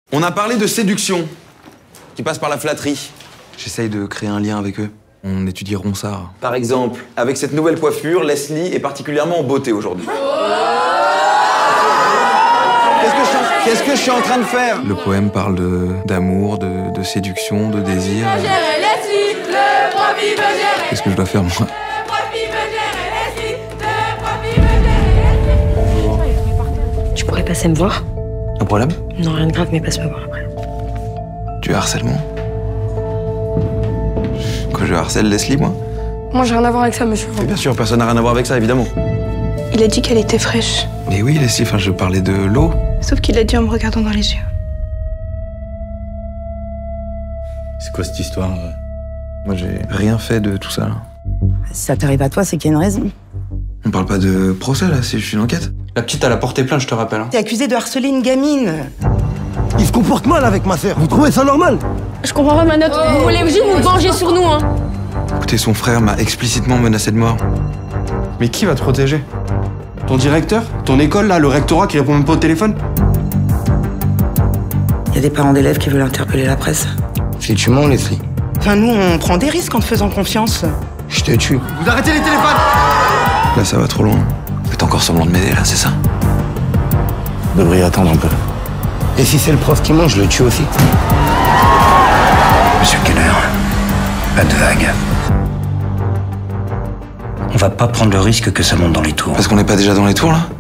On a parlé de séduction, qui passe par la flatterie. J'essaye de créer un lien avec eux. On étudie Ronsard. Par exemple, avec cette nouvelle coiffure, Leslie est particulièrement en beauté aujourd'hui. Qu'est-ce que je suis en train de faire? Le poème parle d'amour, de séduction, de désir. Qu'est-ce que je dois faire, moi? Tu pourrais passer me voir? Un problème? Non, rien de grave, mais passe me voir après. Du harcèlement? Que je harcèle Leslie, moi? Moi, j'ai rien à voir avec ça, monsieur. Mais bien sûr, personne n'a rien à voir avec ça, évidemment. Il a dit qu'elle était fraîche. Mais oui, Leslie, enfin, je parlais de l'eau. Sauf qu'il l'a dit en me regardant dans les yeux. C'est quoi cette histoire? Moi, j'ai rien fait de tout ça, là. Si ça t'arrive à toi, c'est qu'il y a une raison. On parle pas de procès, là, c'est juste une enquête. La petite, elle a porté plainte, je te rappelle. T'es accusé de harceler une gamine. Il se comporte mal avec ma sœur. Vous trouvez ça normal? Je comprends pas ma note. Vous voulez juste vous venger sur nous, hein? Écoutez, son frère m'a explicitement menacé de mort. Mais qui va te protéger? Ton directeur? Ton école, là, le rectorat qui répond même pas au téléphone? Il y a des parents d'élèves qui veulent interpeller la presse. Si tu mens, Leslie, Enfin, nous, on prend des risques en te faisant confiance. je te tue. Vous arrêtez les téléphones! Là, ça va trop loin. Faites encore semblant de m'aider, là, c'est ça? Vous devriez attendre un peu. Et si c'est le prof qui ment, je le tue aussi. Monsieur Keller, pas de vague. On va pas prendre le risque que ça monte dans les tours. Parce qu'on n'est pas déjà dans les tours, là?